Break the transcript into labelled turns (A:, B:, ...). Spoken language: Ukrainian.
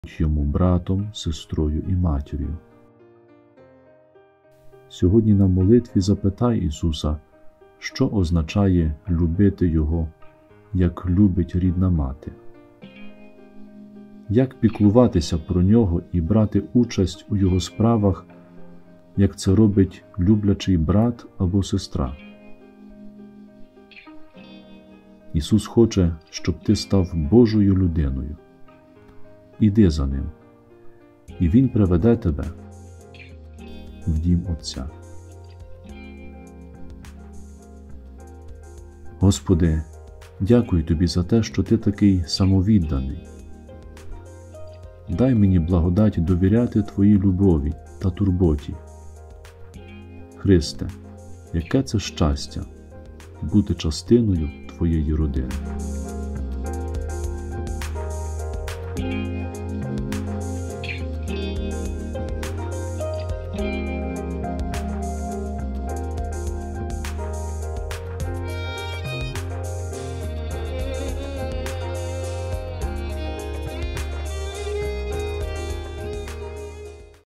A: йому братом, сестрою і матір'ю. Сьогодні на молитві запитай Ісуса, що означає любити Його, як любить рідна мати. Як піклуватися про Нього і брати участь у Його справах, як це робить люблячий брат або сестра. Ісус хоче, щоб ти став Божою людиною. Іди за Ним, і Він приведе тебе в дім Отця. Господи, дякую Тобі за те, що Ти такий самовідданий. Дай мені благодать довіряти Твоїй любові та турботі. Христе, яке це щастя бути частиною Твоєї родини.